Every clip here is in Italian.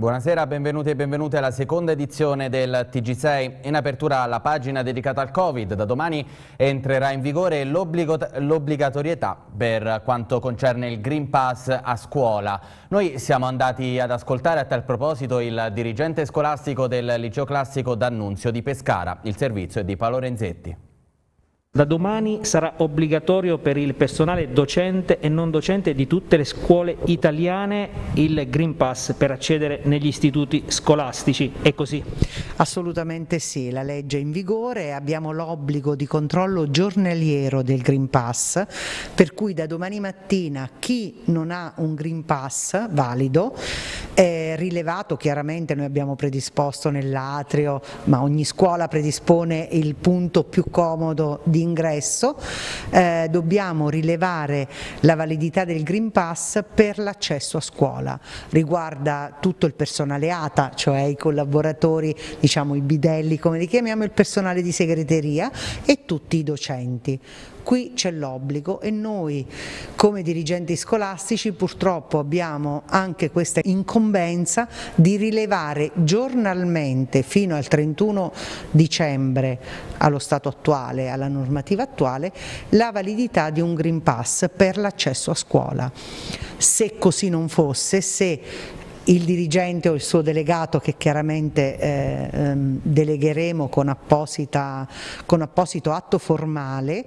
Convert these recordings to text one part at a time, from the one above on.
Buonasera, benvenuti e benvenute alla seconda edizione del TG6. In apertura la pagina dedicata al Covid. Da domani entrerà in vigore l'obbligatorietà per quanto concerne il Green Pass a scuola. Noi siamo andati ad ascoltare a tal proposito il dirigente scolastico del Liceo Classico D'Annunzio di Pescara. Il servizio è di Paolo Renzetti. Da domani sarà obbligatorio per il personale docente e non docente di tutte le scuole italiane il Green Pass per accedere negli istituti scolastici, è così? Assolutamente sì, la legge è in vigore, abbiamo l'obbligo di controllo giornaliero del Green Pass, per cui da domani mattina chi non ha un Green Pass valido è rilevato, chiaramente noi abbiamo predisposto nell'atrio, ma ogni scuola predispone il punto più comodo di ingresso, dobbiamo rilevare la validità del Green Pass per l'accesso a scuola. Riguarda tutto il personale ATA, cioè i collaboratori, diciamo i bidelli come li chiamiamo, il personale di segreteria e tutti i docenti. Qui c'è l'obbligo e noi come dirigenti scolastici purtroppo abbiamo anche questa incombenza di rilevare giornalmente fino al 31 dicembre allo stato attuale, alla normativa attuale, la validità di un Green Pass per l'accesso a scuola. Se così non fosse, se il dirigente o il suo delegato, che chiaramente delegheremo con apposito atto formale,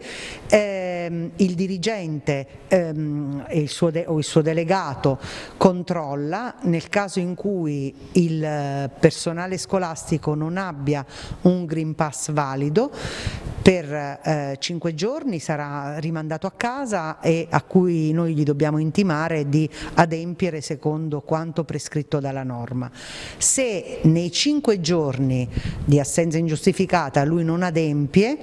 il dirigente o il suo delegato controlla nel caso in cui il personale scolastico non abbia un Green Pass valido. Per 5 giorni sarà rimandato a casa e a cui noi gli dobbiamo intimare di adempiere secondo quanto prescritto dalla norma. Se nei 5 giorni di assenza ingiustificata lui non adempie,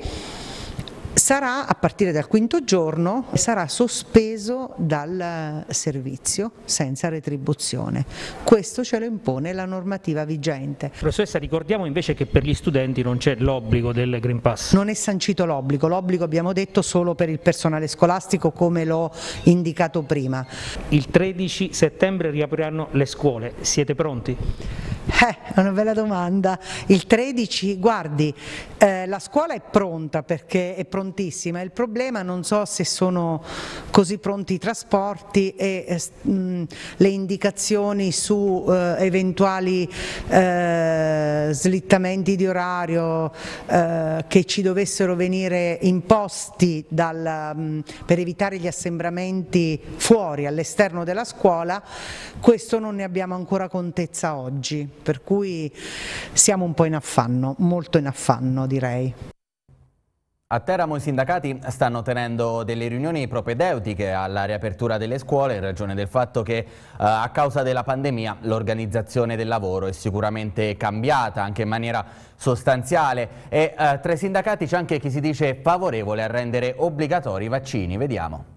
sarà, a partire dal 5° giorno, sarà sospeso dal servizio senza retribuzione. Questo ce lo impone la normativa vigente. Professoressa, ricordiamo invece che per gli studenti non c'è l'obbligo del Green Pass. Non è sancito l'obbligo abbiamo detto solo per il personale scolastico come l'ho indicato prima. Il 13 settembre riapriranno le scuole, siete pronti? È una bella domanda. Il 13, guardi, la scuola è pronta perché è prontissima, il problema non so se sono così pronti i trasporti e le indicazioni su eventuali slittamenti di orario che ci dovessero venire imposti per evitare gli assembramenti fuori, all'esterno della scuola. Questo non ne abbiamo ancora contezza oggi, per cui siamo un po' in affanno, molto in affanno direi. A Teramo i sindacati stanno tenendo delle riunioni propedeutiche alla riapertura delle scuole in ragione del fatto che a causa della pandemia l'organizzazione del lavoro è sicuramente cambiata anche in maniera sostanziale e tra i sindacati c'è anche chi si dice favorevole a rendere obbligatori i vaccini. Vediamo.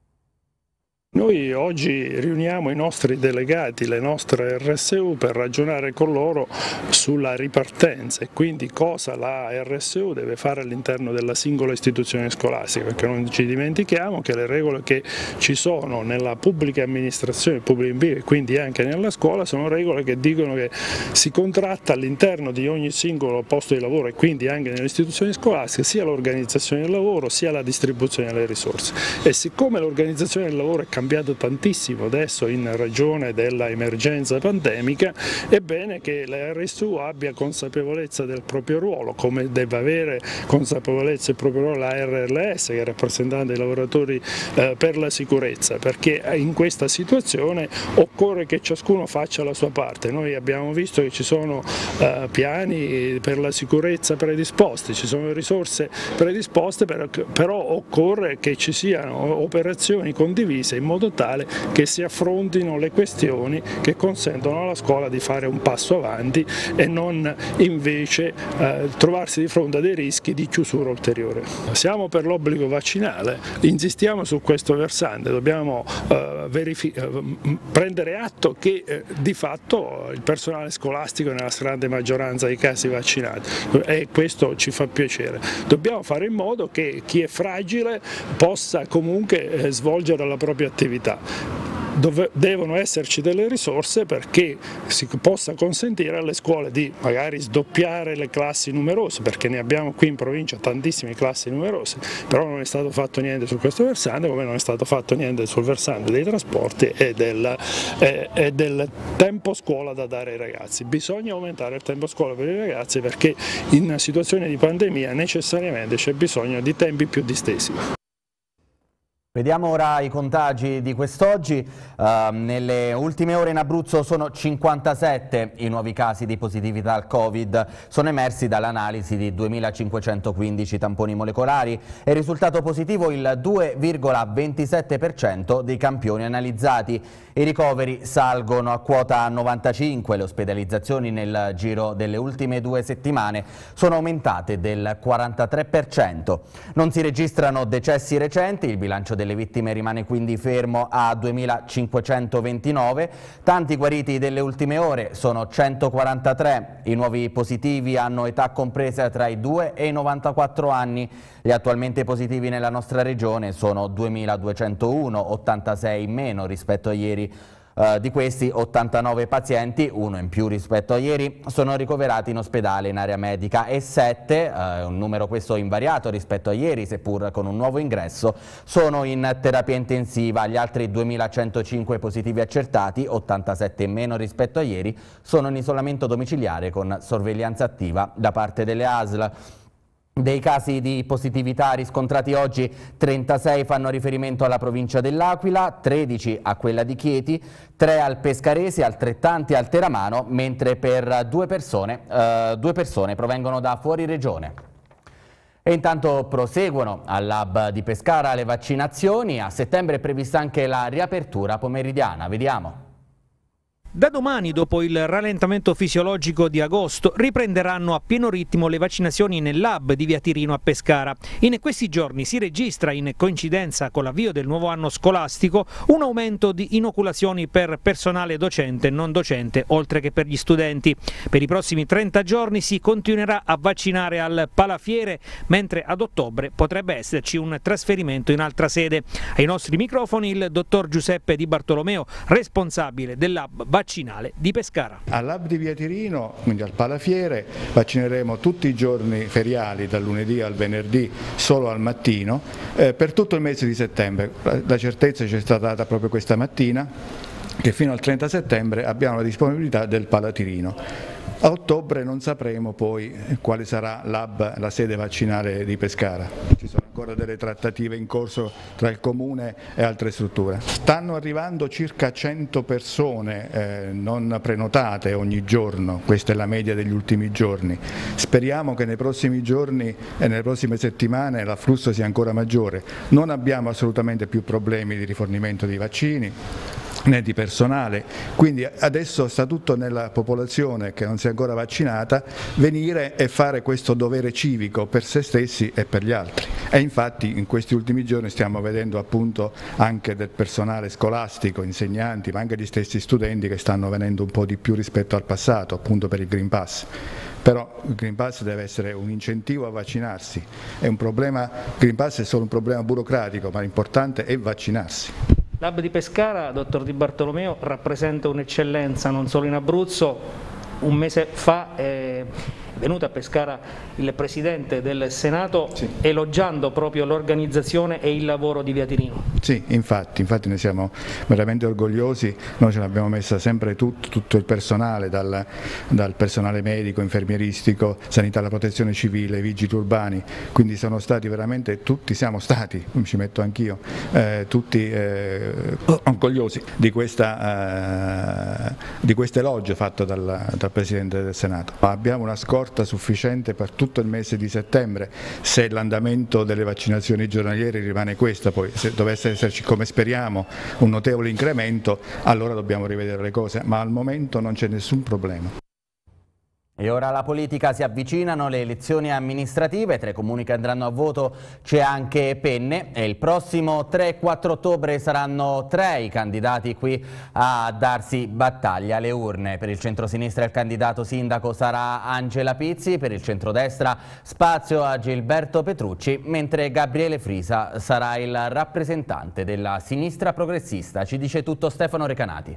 Noi oggi riuniamo i nostri delegati, le nostre RSU, per ragionare con loro sulla ripartenza e quindi cosa la RSU deve fare all'interno della singola istituzione scolastica, perché non ci dimentichiamo che le regole che ci sono nella pubblica amministrazione, pubblico impiego e quindi anche nella scuola sono regole che dicono che si contratta all'interno di ogni singolo posto di lavoro e quindi anche nelle istituzioni scolastiche sia l'organizzazione del lavoro sia la distribuzione delle risorse. E siccome l'organizzazione del lavoro è cambiato tantissimo adesso in ragione dell'emergenza pandemica, è bene che la RSU abbia consapevolezza del proprio ruolo, come deve avere consapevolezza del proprio ruolo la RLS, che è rappresentante dei lavoratori per la sicurezza, perché in questa situazione occorre che ciascuno faccia la sua parte. Noi abbiamo visto che ci sono piani per la sicurezza predisposti, ci sono risorse predisposte, però occorre che ci siano operazioni condivise in modo tale che si affrontino le questioni che consentono alla scuola di fare un passo avanti e non invece trovarsi di fronte a dei rischi di chiusura ulteriore. Siamo per l'obbligo vaccinale, insistiamo su questo versante, dobbiamo prendere atto che di fatto il personale scolastico è nella stragrande maggioranza dei casi vaccinati e questo ci fa piacere. Dobbiamo fare in modo che chi è fragile possa comunque svolgere la propria attività. devono esserci delle risorse perché si possa consentire alle scuole di magari sdoppiare le classi numerose, perché ne abbiamo qui in provincia tantissime classi numerose, però non è stato fatto niente su questo versante, come non è stato fatto niente sul versante dei trasporti e del tempo scuola da dare ai ragazzi. Bisogna aumentare il tempo scuola per i ragazzi perché in una situazione di pandemia necessariamente c'è bisogno di tempi più distesi. Vediamo ora i contagi di quest'oggi. Nelle ultime ore in Abruzzo sono 57 i nuovi casi di positività al Covid. Sono emersi dall'analisi di 2515 tamponi molecolari. È risultato positivo il 2,27% dei campioni analizzati. I ricoveri salgono a quota 95. Le ospedalizzazioni nel giro delle ultime 2 settimane sono aumentate del 43%. Non si registrano decessi recenti. Il bilancio delle vittime rimane quindi fermo a 2529, tanti guariti delle ultime ore sono 143, i nuovi positivi hanno età compresa tra i 2 e i 94 anni, gli attualmente positivi nella nostra regione sono 2201, 86 in meno rispetto a ieri. Di questi 89 pazienti, uno in più rispetto a ieri, sono ricoverati in ospedale in area medica e 7, un numero questo invariato rispetto a ieri seppur con un nuovo ingresso, sono in terapia intensiva. Gli altri 2105 positivi accertati, 87 in meno rispetto a ieri, sono in isolamento domiciliare con sorveglianza attiva da parte delle ASL. Dei casi di positività riscontrati oggi, 36 fanno riferimento alla provincia dell'Aquila, 13 a quella di Chieti, 3 al Pescarese, altrettanti al Teramano, mentre per due persone provengono da fuori regione. E intanto proseguono al Lab di Pescara le vaccinazioni. A settembre è prevista anche la riapertura pomeridiana. Vediamo. Da domani, dopo il rallentamento fisiologico di agosto, riprenderanno a pieno ritmo le vaccinazioni nel Lab di Via Tirino a Pescara. In questi giorni si registra, in coincidenza con l'avvio del nuovo anno scolastico, un aumento di inoculazioni per personale docente e non docente, oltre che per gli studenti. Per i prossimi 30 giorni si continuerà a vaccinare al Palafiere, mentre ad ottobre potrebbe esserci un trasferimento in altra sede. Ai nostri microfoni il dottor Giuseppe Di Bartolomeo, responsabile del Lab vaccinale di Pescara. Al Lab di Via Tirino, quindi al Palafiere, vaccineremo tutti i giorni feriali, dal lunedì al venerdì, solo al mattino, per tutto il mese di settembre. La certezza ci è stata data proprio questa mattina che fino al 30 settembre abbiamo la disponibilità del Palatirino. A ottobre non sapremo poi quale sarà la sede vaccinale di Pescara. Ci sono ancora delle trattative in corso tra il Comune e altre strutture. Stanno arrivando circa 100 persone non prenotate ogni giorno, questa è la media degli ultimi giorni. Speriamo che nei prossimi giorni e nelle prossime settimane l'afflusso sia ancora maggiore. Non abbiamo assolutamente più problemi di rifornimento di vaccini né di personale, quindi adesso sta tutto nella popolazione che non si è ancora vaccinata venire e fare questo dovere civico per se stessi e per gli altri. E infatti in questi ultimi giorni stiamo vedendo appunto anche del personale scolastico, insegnanti, ma anche gli stessi studenti che stanno venendo un po' di più rispetto al passato, appunto per il Green Pass. Però il Green Pass deve essere un incentivo a vaccinarsi, il Green Pass è solo un problema burocratico, ma l'importante è vaccinarsi. Lab di Pescara, dottor Di Bartolomeo, rappresenta un'eccellenza non solo in Abruzzo. Un mese fa è venuto a Pescara il Presidente del Senato, sì, elogiando proprio l'organizzazione e il lavoro di Via Tirino. Sì, infatti ne siamo veramente orgogliosi, noi ce l'abbiamo messa sempre tutto il personale, dal personale medico, infermieristico, sanità alla protezione civile, vigili urbani, quindi sono stati veramente tutti, siamo stati, ci metto anch'io, tutti orgogliosi di questo elogio fatto dal Presidente del Senato. Abbiamo una scorta sufficiente per tutto il mese di settembre, se l'andamento delle vaccinazioni giornaliere rimane questo, poi se dovesse esserci, come speriamo, un notevole incremento, allora dobbiamo rivedere le cose, ma al momento non c'è nessun problema. E ora la politica, si avvicinano le elezioni amministrative, tra i comuni che andranno a voto c'è anche Penne e il prossimo 3 e 4 ottobre saranno 3 i candidati qui a darsi battaglia alle urne. Per il centrosinistra il candidato sindaco sarà Angela Pizzi, per il centrodestra spazio a Gilberto Petrucci, mentre Gabriele Frisa sarà il rappresentante della sinistra progressista. Ci dice tutto Stefano Recanati.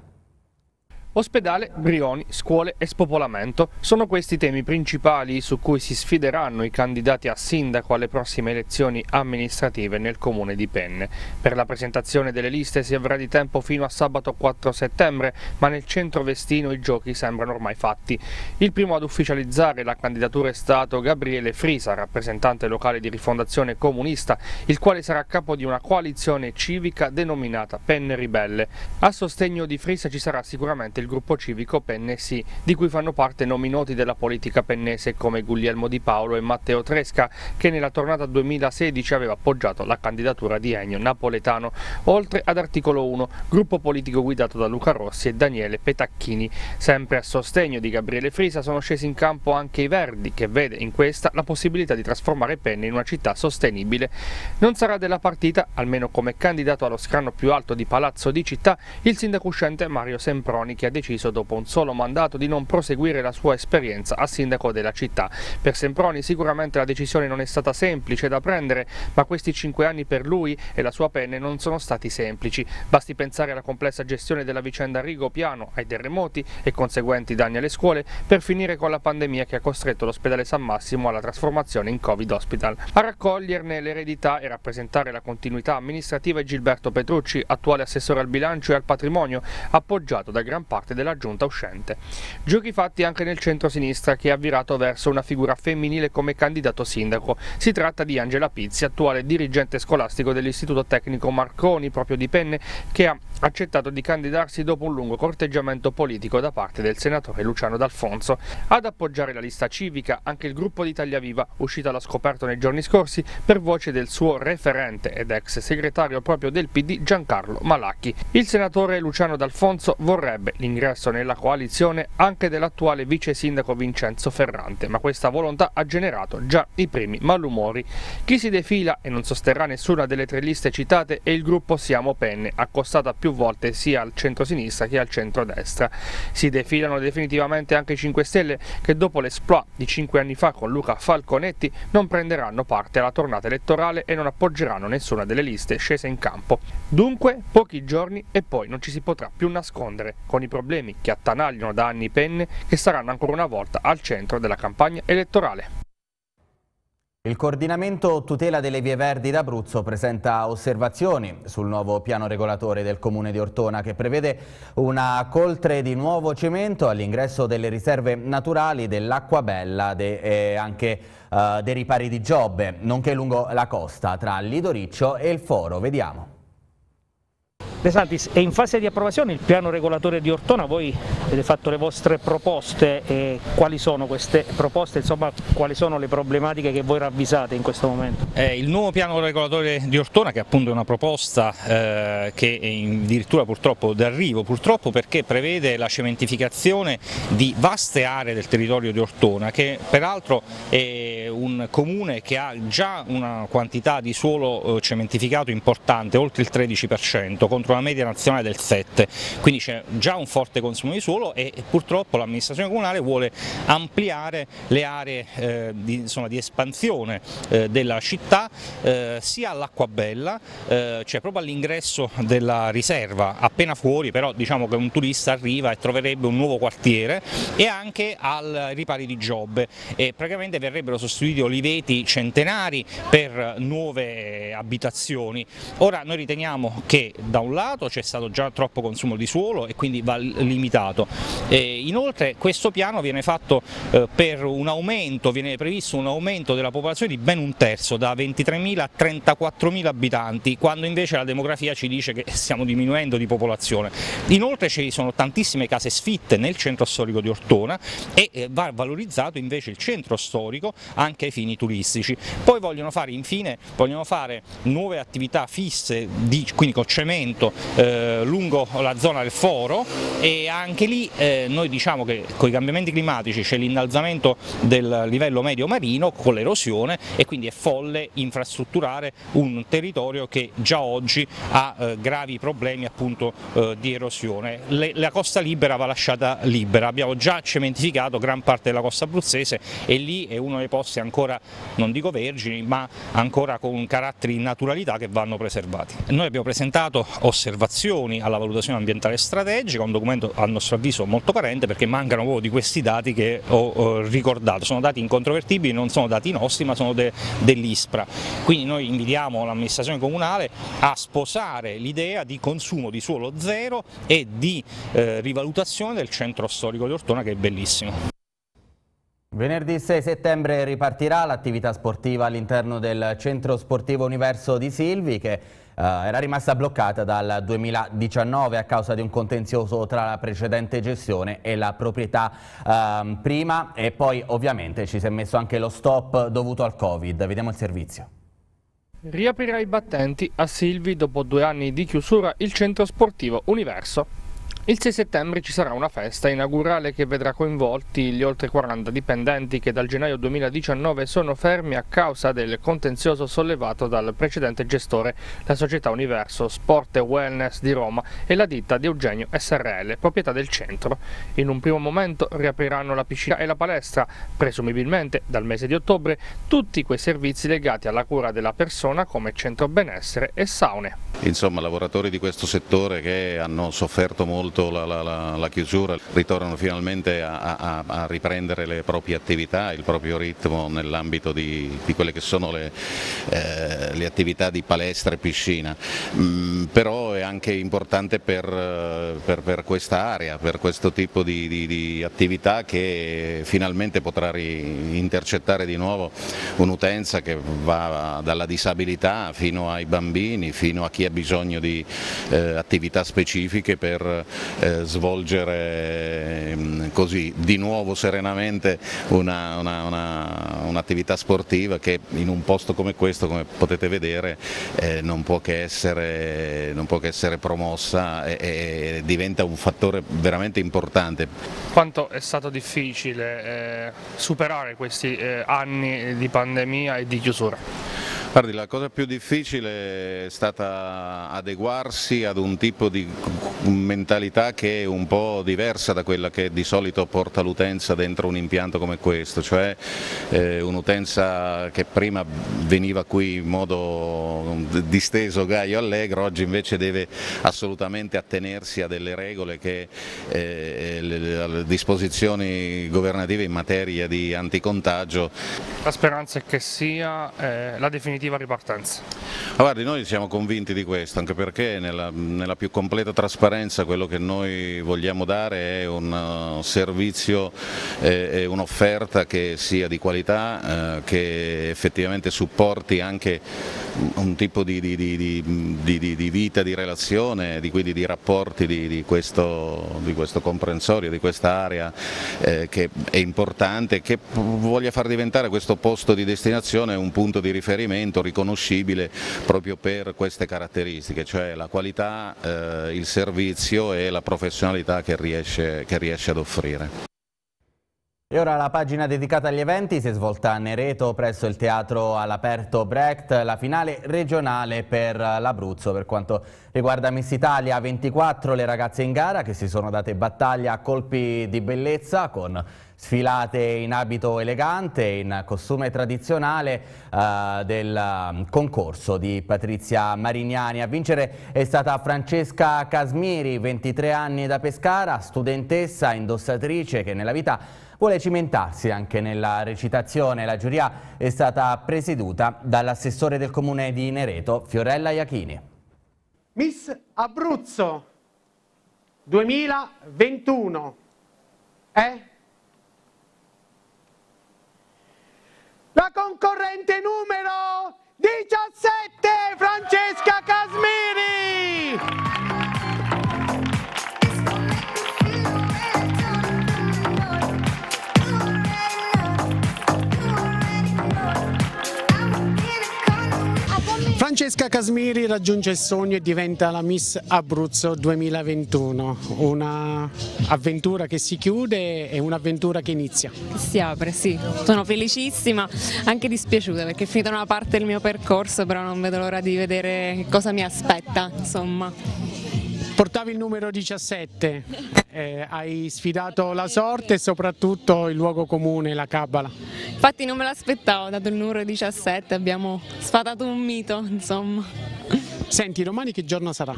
Ospedale, Brioni, scuole e spopolamento sono questi i temi principali su cui si sfideranno i candidati a sindaco alle prossime elezioni amministrative nel comune di Penne. Per la presentazione delle liste si avrà di tempo fino a sabato 4 settembre, ma nel centro Vestino i giochi sembrano ormai fatti. Il primo ad ufficializzare la candidatura è stato Gabriele Frisa, rappresentante locale di Rifondazione Comunista, il quale sarà capo di una coalizione civica denominata Penne Ribelle. A sostegno di Frisa ci sarà sicuramente il gruppo civico Penne Sì, di cui fanno parte nomi noti della politica pennese come Guglielmo Di Paolo e Matteo Tresca, che nella tornata 2016 aveva appoggiato la candidatura di Ennio Napoletano, oltre ad Articolo 1, gruppo politico guidato da Luca Rossi e Daniele Petacchini. Sempre a sostegno di Gabriele Frisa sono scesi in campo anche i Verdi, che vede in questa la possibilità di trasformare Penne in una città sostenibile. Non sarà della partita, almeno come candidato allo scranno più alto di Palazzo di Città, il sindaco uscente Mario Semproni, che ha deciso dopo un solo mandato di non proseguire la sua esperienza a sindaco della città. Per Semproni sicuramente la decisione non è stata semplice da prendere, ma questi 5 anni per lui e la sua Penne non sono stati semplici. Basti pensare alla complessa gestione della vicenda Rigopiano, ai terremoti e conseguenti danni alle scuole, per finire con la pandemia che ha costretto l'ospedale San Massimo alla trasformazione in Covid Hospital. A raccoglierne l'eredità e rappresentare la continuità amministrativa è Gilberto Petrucci, attuale assessore al bilancio e al patrimonio, appoggiato da gran parte della giunta uscente. Giochi fatti anche nel centro-sinistra, che ha virato verso una figura femminile come candidato sindaco. Si tratta di Angela Pizzi, attuale dirigente scolastico dell'Istituto Tecnico Marconi, proprio di Penne, che ha accettato di candidarsi dopo un lungo corteggiamento politico da parte del senatore Luciano D'Alfonso. Ad appoggiare la lista civica anche il gruppo di Italia Viva, uscito allo scoperto nei giorni scorsi per voce del suo referente ed ex segretario proprio del PD Giancarlo Malacchi. Il senatore Luciano D'Alfonso vorrebbe l'ingresso nella coalizione anche dell'attuale vice sindaco Vincenzo Ferrante, ma questa volontà ha generato già i primi malumori. Chi si defila e non sosterrà nessuna delle 3 liste citate è il gruppo Siamo Penne, accostata più volte sia al centro-sinistra che al centro-destra. Si defilano definitivamente anche i 5 Stelle, che dopo l'esploit di 5 anni fa con Luca Falconetti non prenderanno parte alla tornata elettorale e non appoggeranno nessuna delle liste scese in campo. Dunque pochi giorni e poi non ci si potrà più nascondere, con i problemi che attanagliano da anni Penne, che saranno ancora una volta al centro della campagna elettorale. Il coordinamento tutela delle vie verdi d'Abruzzo presenta osservazioni sul nuovo piano regolatore del comune di Ortona, che prevede una coltre di nuovo cemento all'ingresso delle riserve naturali dell'Acquabella e anche dei ripari di Giobbe, nonché lungo la costa tra Lido Riccio e il Foro. Vediamo. De Santis, è in fase di approvazione il piano regolatore di Ortona, voi avete fatto le vostre proposte e quali sono queste proposte, insomma quali sono le problematiche che voi ravvisate in questo momento? Il nuovo piano regolatore di Ortona, che è appunto una proposta che è addirittura purtroppo d'arrivo, purtroppo perché prevede la cementificazione di vaste aree del territorio di Ortona, che peraltro è un comune che ha già una quantità di suolo cementificato importante, oltre il 13%, contro la media nazionale del 7%, quindi c'è già un forte consumo di suolo e purtroppo l'amministrazione comunale vuole ampliare le aree di espansione della città sia all'Acquabella, cioè proprio all'ingresso della riserva, appena fuori, però diciamo che un turista arriva e troverebbe un nuovo quartiere, e anche al ripari di Giobbe, e praticamente verrebbero sostituiti oliveti centenari per nuove abitazioni. Ora noi riteniamo che da un lato c'è stato già troppo consumo di suolo e quindi va limitato. Inoltre questo piano viene fatto per un aumento, viene previsto un aumento della popolazione di ben 1/3, da 23.000 a 34.000 abitanti, quando invece la demografia ci dice che stiamo diminuendo di popolazione. Inoltre ci sono tantissime case sfitte nel centro storico di Ortona e va valorizzato invece il centro storico anche ai fini turistici. Poi infine vogliono fare nuove attività fisse, quindi con cemento, lungo la zona del Foro, e anche lì noi diciamo che con i cambiamenti climatici c'è l'innalzamento del livello medio marino con l'erosione, e quindi è folle infrastrutturare un territorio che già oggi ha gravi problemi appunto di erosione. La costa libera va lasciata libera, abbiamo già cementificato gran parte della costa abruzzese e lì è uno dei posti ancora, non dico vergini, ma ancora con caratteri di naturalità che vanno preservati. Noi abbiamo presentato osservazioni alla valutazione ambientale strategica, un documento a nostro avviso molto carente perché mancano proprio di questi dati che ho ricordato, sono dati incontrovertibili, non sono dati nostri ma sono dell'ISPRA, quindi noi invitiamo l'amministrazione comunale a sposare l'idea di consumo di suolo zero e di rivalutazione del centro storico di Ortona, che è bellissimo. Venerdì 6 settembre ripartirà l'attività sportiva all'interno del centro sportivo Universo di Silvi, che era rimasta bloccata dal 2019 a causa di un contenzioso tra la precedente gestione e la proprietà prima, e poi ovviamente ci si è messo anche lo stop dovuto al Covid. Vediamo il servizio. Riaprirà i battenti a Silvi dopo 2 anni di chiusura il centro sportivo Universo. Il 6 settembre ci sarà una festa inaugurale che vedrà coinvolti gli oltre 40 dipendenti che dal gennaio 2019 sono fermi a causa del contenzioso sollevato dal precedente gestore, la società Universo Sport e Wellness di Roma e la ditta di Eugenio SRL, proprietà del centro. In un primo momento riapriranno la piscina e la palestra, presumibilmente dal mese di ottobre tutti quei servizi legati alla cura della persona come centro benessere e saune. Insomma, lavoratori di questo settore che hanno sofferto molto la chiusura ritornano finalmente a riprendere le proprie attività, il proprio ritmo nell'ambito di quelle che sono le attività di palestra e piscina, però è anche importante per questa area, per questo tipo di attività che finalmente potrà intercettare di nuovo un'utenza che va dalla disabilità fino ai bambini, fino a chi ha bisogno di attività specifiche per svolgere così di nuovo serenamente un'attività sportiva che in un posto come questo, come potete vedere, non può che essere promossa e diventa un fattore veramente importante. Quanto è stato difficile superare questi anni di pandemia e di chiusura? Guardi, la cosa più difficile è stata adeguarsi ad un tipo di mentalità che è un po' diversa da quella che di solito porta l'utenza dentro un impianto come questo, cioè un'utenza che prima veniva qui in modo disteso, gaio, allegro, oggi invece deve assolutamente attenersi a delle regole che le disposizioni governative in materia di anticontagio. La speranza è che sia la definitiva ripartenza. Guardi, noi siamo convinti di questo, anche perché nella più completa trasparenza quello che noi vogliamo dare è un servizio e un'offerta che sia di qualità, che effettivamente supporti anche un tipo di vita, di relazione, quindi di rapporti di questo comprensorio, di questa area che è importante, che voglia far diventare questo posto di destinazione un punto di riferimento riconoscibile proprio per queste caratteristiche, cioè la qualità, il servizio e la professionalità che riesce ad offrire. E ora la pagina dedicata agli eventi si è svolta a Nereto presso il teatro all'aperto Brecht, la finale regionale per l'Abruzzo. Per quanto riguarda Miss Italia 24 le ragazze in gara che si sono date battaglia a colpi di bellezza con sfilate in abito elegante, in costume tradizionale del concorso di Patrizia Marignani. A vincere è stata Francesca Casmiri, 23 anni, da Pescara, studentessa, indossatrice che nella vita vuole cimentarsi anche nella recitazione. La giuria è stata presieduta dall'assessore del comune di Nereto, Fiorella Iachini. Miss Abruzzo 2021 è la concorrente numero 17, Francesca Casmiri! Francesca Casmiri raggiunge il sogno e diventa la Miss Abruzzo 2021, un'avventura che si chiude e un'avventura che inizia. Si apre, sì. Sono felicissima, anche dispiaciuta perché è finita una parte del mio percorso, però non vedo l'ora di vedere cosa mi aspetta, insomma. Portavi il numero 17, hai sfidato la sorte e soprattutto il luogo comune, la Cabala. Infatti non me l'aspettavo, dato il numero 17 abbiamo sfatato un mito, insomma. Senti, domani che giorno sarà?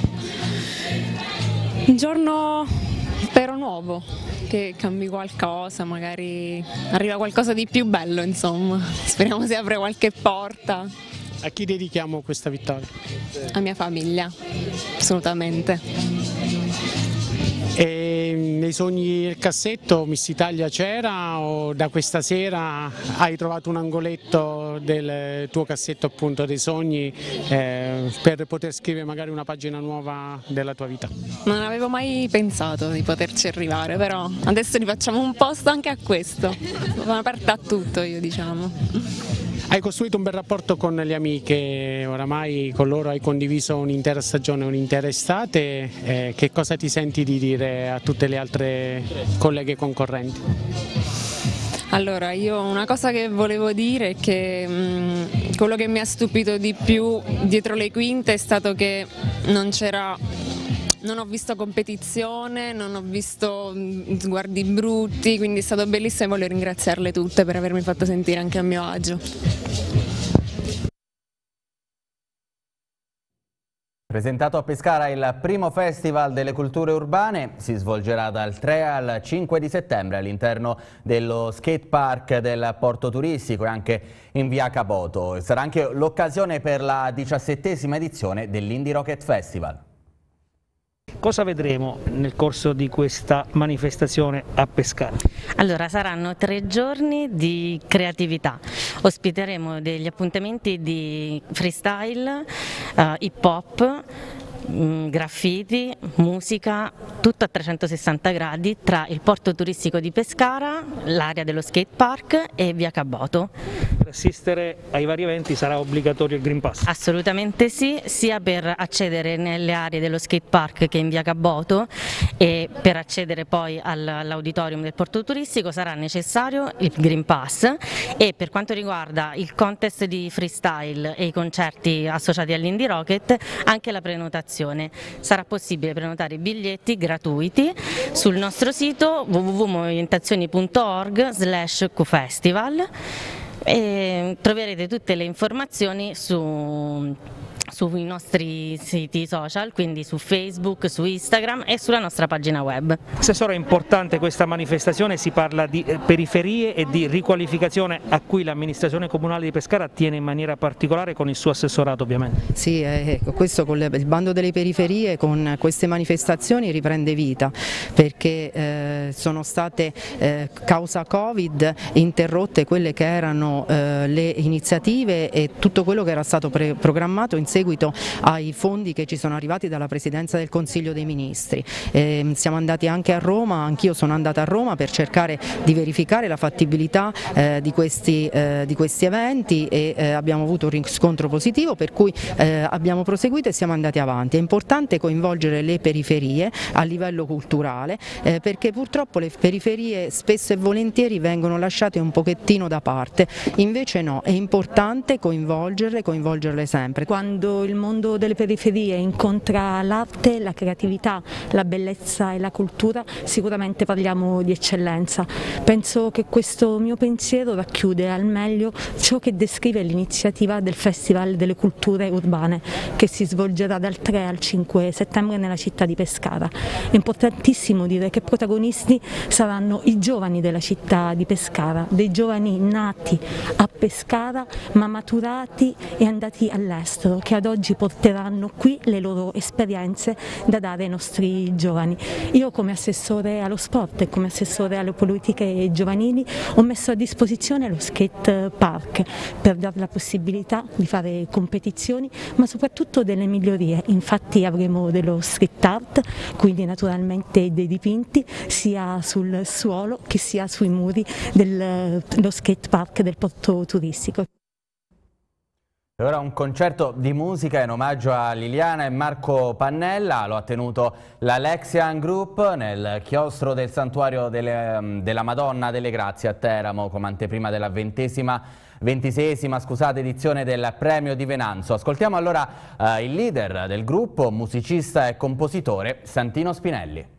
Un giorno spero nuovo, che cambi qualcosa, magari arriva qualcosa di più bello, insomma. Speriamo si apre qualche porta. A chi dedichiamo questa vittoria? A mia famiglia, assolutamente. E nei sogni del cassetto Miss Italia c'era o da questa sera hai trovato un angoletto del tuo cassetto appunto dei sogni per poter scrivere magari una pagina nuova della tua vita? Non avevo mai pensato di poterci arrivare, però adesso li facciamo un posto anche a questo. Sono aperta a tutto, io diciamo. Hai costruito un bel rapporto con le amiche, oramai con loro hai condiviso un'intera stagione, un'intera estate, che cosa ti senti di dire a tutte le altre colleghe concorrenti? Allora, io una cosa che volevo dire è che quello che mi ha stupito di più dietro le quinte è stato che non ho visto competizione, non ho visto sguardi brutti, quindi è stato bellissimo e voglio ringraziarle tutte per avermi fatto sentire anche a mio agio. Presentato a Pescara il primo Festival delle Culture Urbane, si svolgerà dal 3 al 5 di settembre all'interno dello skate park del porto turistico e anche in via Capoto. Sarà anche l'occasione per la 17ª edizione dell'Indie Rocket Festival. Cosa vedremo nel corso di questa manifestazione a Pescara? Allora, saranno 3 giorni di creatività, ospiteremo degli appuntamenti di freestyle, hip hop, graffiti, musica, tutto a 360 gradi tra il porto turistico di Pescara, l'area dello skate park e via Capoto. Per assistere ai vari eventi sarà obbligatorio il Green Pass? Assolutamente sì, sia per accedere nelle aree dello skate park che in via Capoto e per accedere poi all'auditorium del porto turistico sarà necessario il Green Pass, e per quanto riguarda il contest di freestyle e i concerti associati all'Indie Rocket anche la prenotazione. Sarà possibile prenotare i biglietti gratuiti sul nostro sito www.movimentazioni.org/cufestival e troverete tutte le informazioni sui nostri siti social, quindi su Facebook, su Instagram e sulla nostra pagina web. Assessore, è importante questa manifestazione, si parla di periferie e di riqualificazione a cui l'amministrazione comunale di Pescara tiene in maniera particolare con il suo assessorato ovviamente. Sì, ecco, questo con il bando delle periferie, con queste manifestazioni riprende vita perché sono state causa Covid interrotte quelle che erano le iniziative e tutto quello che era stato programmato in seguito ai fondi che ci sono arrivati dalla Presidenza del Consiglio dei Ministri. Siamo andati anche a Roma, anch'io sono andata a Roma per cercare di verificare la fattibilità di questi eventi e abbiamo avuto un riscontro positivo, per cui abbiamo proseguito e siamo andati avanti. È importante coinvolgere le periferie a livello culturale perché purtroppo le periferie spesso e volentieri vengono lasciate un pochettino da parte, invece no, è importante coinvolgerle sempre. Quando il mondo delle periferie incontra l'arte, la creatività, la bellezza e la cultura, sicuramente parliamo di eccellenza. Penso che questo mio pensiero racchiude al meglio ciò che descrive l'iniziativa del Festival delle Culture Urbane, che si svolgerà dal 3 al 5 settembre nella città di Pescara. È importantissimo dire che protagonisti saranno i giovani della città di Pescara, dei giovani nati a Pescara ma maturati e andati all'estero, che ad oggi porteranno qui le loro esperienze da dare ai nostri giovani. Io come assessore allo sport e come assessore alle politiche giovanili ho messo a disposizione lo skate park per dare la possibilità di fare competizioni ma soprattutto delle migliorie. Infatti avremo dello street art, quindi naturalmente dei dipinti sia sul suolo che sia sui muri dello skate park del porto turistico. E ora un concerto di musica in omaggio a Liliana e Marco Pannella, lo ha tenuto la Lexian Group nel chiostro del Santuario della Madonna delle Grazie a Teramo, come anteprima della 26ª edizione del Premio di Venanzo. Ascoltiamo allora il leader del gruppo, musicista e compositore Santino Spinelli.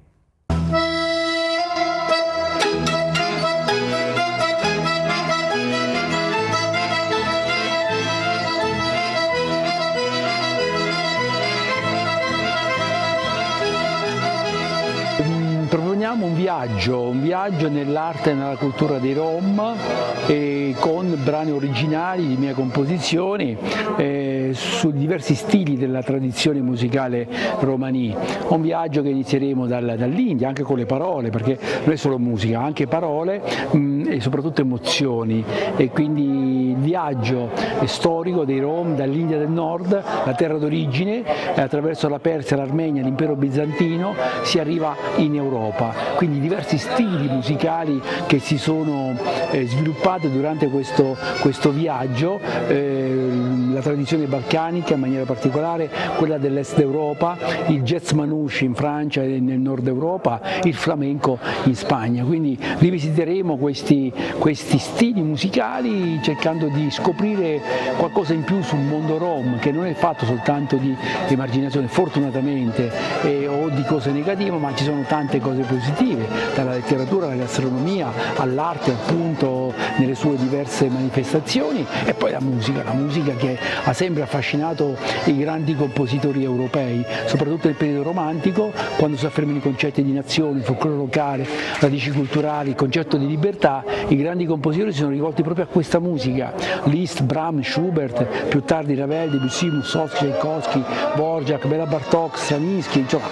Proponiamo un viaggio nell'arte e nella cultura dei Rom, con brani originali di mie composizioni su diversi stili della tradizione musicale romani. Un viaggio che inizieremo dall'India, anche con le parole, perché non è solo musica, anche parole e soprattutto emozioni. E quindi il viaggio storico dei Rom dall'India del Nord, la terra d'origine, attraverso la Persia, l'Armenia, l'impero bizantino, si arriva in Europa. Quindi diversi stili musicali che si sono sviluppati durante questo viaggio, la tradizione balcanica in maniera particolare, quella dell'est Europa, il jazz manouche in Francia e nel nord Europa, il flamenco in Spagna. Quindi rivisiteremo questi stili musicali cercando di scoprire qualcosa in più sul mondo rom, che non è fatto soltanto di emarginazione, fortunatamente, o di cose negative, ma ci sono tante cose positive, dalla letteratura alla gastronomia all'arte, appunto, nelle sue diverse manifestazioni, e poi la musica che ha sempre affascinato i grandi compositori europei, soprattutto nel periodo romantico, quando si affermano i concetti di nazione, il folklore locale, radici culturali, il concetto di libertà. I grandi compositori si sono rivolti proprio a questa musica: Liszt, Brahms, Schubert, più tardi Ravel, Debussy, Mussorgsky, Tchaikovsky, Dvorak, Béla Bartók, Stravinsky, insomma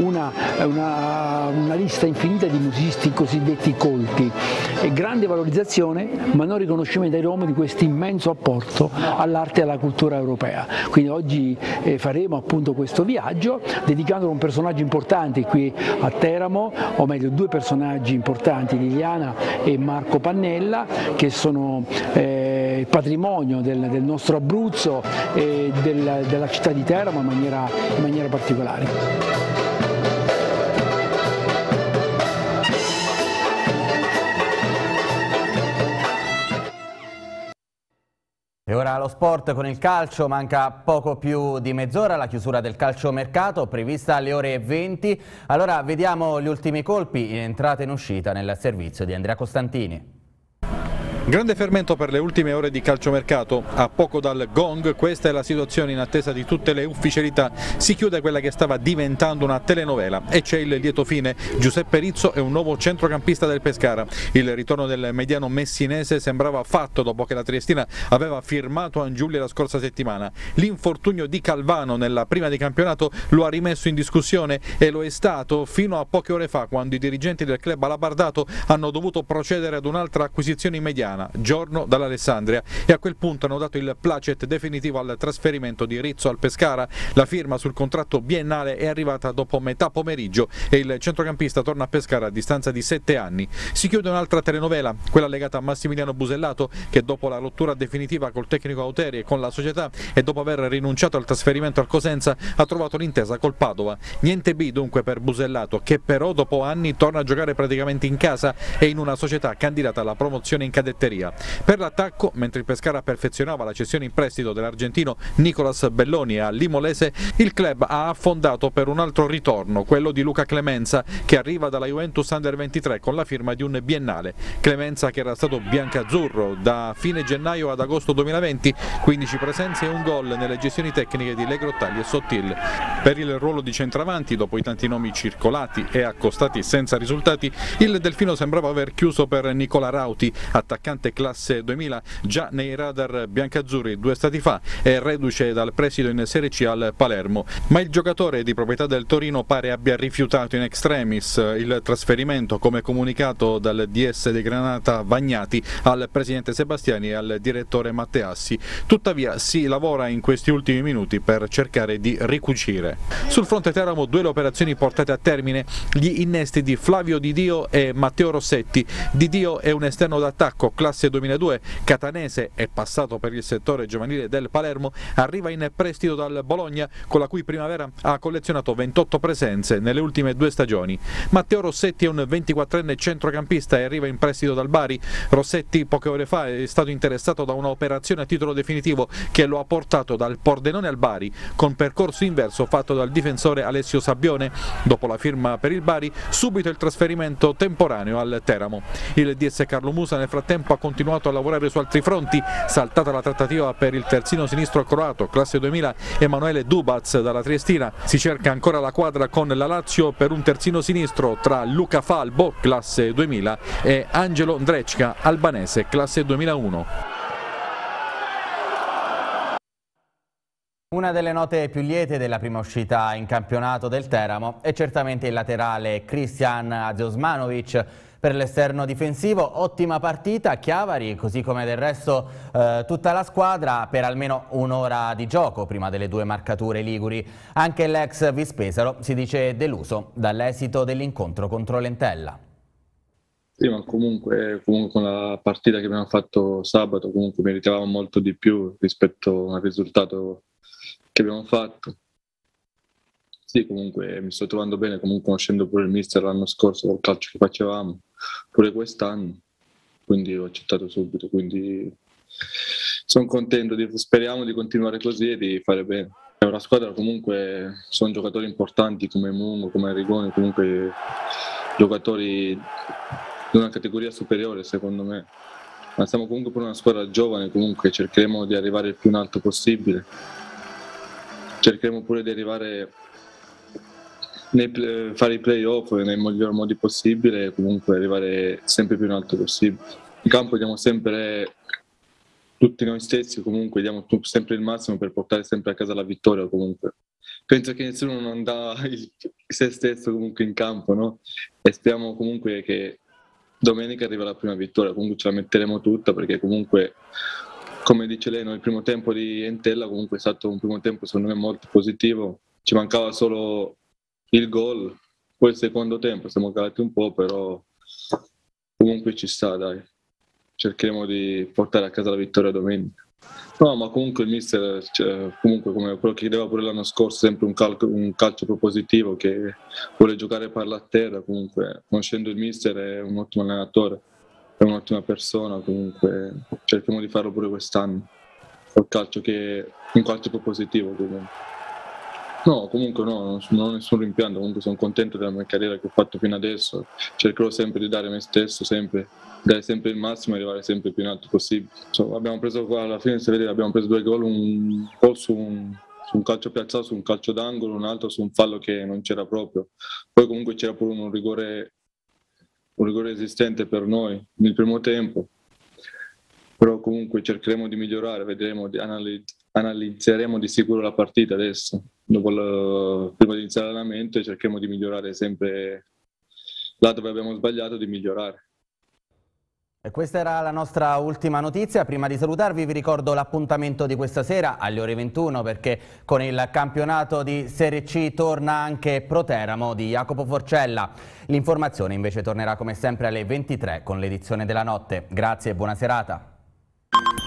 una lista infinita di musicisti cosiddetti colti. E grande valorizzazione ma non riconoscimento ai Rom di questo immenso apporto all'arte e alla cultura europea. Quindi oggi faremo appunto questo viaggio dedicandolo a un personaggio importante qui a Teramo, o meglio due personaggi importanti, Liliana e Marco Pannella, che sono il patrimonio del nostro Abruzzo e della città di Teramo in maniera particolare. E ora lo sport con il calcio, manca poco più di mezz'ora alla chiusura del calciomercato, prevista alle ore 20. Allora vediamo gli ultimi colpi in entrata e in uscita nel servizio di Andrea Costantini. Grande fermento per le ultime ore di calciomercato, a poco dal gong questa è la situazione in attesa di tutte le ufficialità, si chiude quella che stava diventando una telenovela e c'è il lieto fine: Giuseppe Rizzo è un nuovo centrocampista del Pescara. Il ritorno del mediano messinese sembrava fatto dopo che la triestina aveva firmato Angiulli la scorsa settimana. L'infortunio di Calvano nella prima di campionato lo ha rimesso in discussione e lo è stato fino a poche ore fa, quando i dirigenti del club alabardato hanno dovuto procedere ad un'altra acquisizione immediata, Giorno dall'Alessandria, e a quel punto hanno dato il placet definitivo al trasferimento di Rizzo al Pescara. La firma sul contratto biennale è arrivata dopo metà pomeriggio e il centrocampista torna a Pescara a distanza di 7 anni. Si chiude un'altra telenovela, quella legata a Massimiliano Busellato, che dopo la rottura definitiva col tecnico Auteri e con la società e dopo aver rinunciato al trasferimento al Cosenza ha trovato l'intesa col Padova. Niente B dunque per Busellato, che però dopo anni torna a giocare praticamente in casa e in una società candidata alla promozione in cadetteria. Per l'attacco, mentre il Pescara perfezionava la cessione in prestito dell'argentino Nicolas Belloni a Limolese, il club ha affondato per un altro ritorno, quello di Luca Clemenza, che arriva dalla Juventus Under 23 con la firma di un biennale. Clemenza, che era stato biancazzurro da fine gennaio ad agosto 2020, 15 presenze e un gol nelle gestioni tecniche di Legrottagli e Sottil. Per il ruolo di centravanti, dopo i tanti nomi circolati e accostati senza risultati, il Delfino sembrava aver chiuso per Nicola Rauti, attaccante classe 2000 già nei radar biancazzurri 2 stati fa e reduce dal prestito in Serie C al Palermo, ma il giocatore di proprietà del Torino pare abbia rifiutato in extremis il trasferimento, come comunicato dal DS di Granata Vagnati al presidente Sebastiani e al direttore Matteassi. Tuttavia si lavora in questi ultimi minuti per cercare di ricucire. Sul fronte Teramo 2 le operazioni portate a termine, gli innesti di Flavio Di Dio e Matteo Rossetti. Di Dio è un esterno d'attacco classe 2002, catanese e passato per il settore giovanile del Palermo, arriva in prestito dal Bologna, con la cui primavera ha collezionato 28 presenze nelle ultime 2 stagioni. Matteo Rossetti è un 24enne centrocampista e arriva in prestito dal Bari. Rossetti poche ore fa è stato interessato da un'operazione a titolo definitivo che lo ha portato dal Pordenone al Bari, con percorso inverso fatto dal difensore Alessio Sabbione. Dopo la firma per il Bari, subito il trasferimento temporaneo al Teramo. Il DS Carlo Musa nel frattempo ha continuato a lavorare su altri fronti, saltata la trattativa per il terzino sinistro croato, classe 2000, Emanuele Dubaz dalla Triestina. Si cerca ancora la quadra con la Lazio per un terzino sinistro tra Luca Falbo, classe 2000, e Angelo Ndrecka, albanese, classe 2001. Una delle note più liete della prima uscita in campionato del Teramo è certamente il laterale Christian Aziosmanovic. Per l'esterno difensivo, ottima partita, Chiavari, così come del resto tutta la squadra, per almeno un'ora di gioco prima delle 2 marcature liguri. Anche l'ex Vispesaro si dice deluso dall'esito dell'incontro contro l'Entella. Sì, ma comunque con la partita che abbiamo fatto sabato comunque meritavamo molto di più rispetto al risultato che abbiamo fatto. Sì, comunque mi sto trovando bene, comunque conoscendo pure il mister l'anno scorso col calcio che facevamo, pure quest'anno, quindi ho accettato subito, quindi sono contento, speriamo di continuare così e di fare bene. È una squadra comunque, sono giocatori importanti come Mungo, come Arrigoni, comunque giocatori di una categoria superiore secondo me, ma siamo comunque per una squadra giovane, comunque cercheremo di arrivare il più in alto possibile, cercheremo pure di arrivare fare i playoff nei miglior modi possibile e comunque arrivare sempre più in alto possibile. In campo diamo sempre tutti noi stessi, comunque diamo sempre il massimo per portare sempre a casa la vittoria comunque. Penso che nessuno non dà se stesso comunque in campo, no? E speriamo comunque che domenica arriva la prima vittoria, comunque ce la metteremo tutta perché comunque, come dice lei, il primo tempo di Entella comunque è stato un primo tempo secondo me molto positivo, ci mancava solo il gol, poi il secondo tempo siamo calati un po', però comunque ci sta, dai, cercheremo di portare a casa la vittoria domenica. No, ma comunque il mister, comunque come quello che chiedeva pure l'anno scorso, sempre un calcio propositivo, che vuole giocare palla a terra, comunque conoscendo il mister è un ottimo allenatore, è un'ottima persona, comunque cerchiamo di farlo pure quest'anno, un calcio propositivo comunque. No, comunque no, non ho nessun rimpianto, comunque sono contento della mia carriera che ho fatto fino adesso, cercherò sempre di dare me stesso, dare sempre il massimo e arrivare sempre più in alto possibile. Insomma, abbiamo preso qua alla fine, se vedete, abbiamo preso 2 gol, un gol su un calcio piazzato, su un calcio d'angolo, un altro su un fallo che non c'era proprio. Poi comunque c'era pure un rigore esistente per noi nel primo tempo, però comunque cercheremo di migliorare, vedremo, analizzeremo di sicuro la partita adesso, prima di iniziare l'allenamento, e cercheremo di migliorare sempre là dove abbiamo sbagliato, di migliorare. E questa era la nostra ultima notizia. Prima di salutarvi vi ricordo l'appuntamento di questa sera alle ore 21, perché con il campionato di Serie C torna anche Proteramo di Jacopo Forcella. L'informazione invece tornerà come sempre alle 23 con l'edizione della notte. Grazie e buona serata.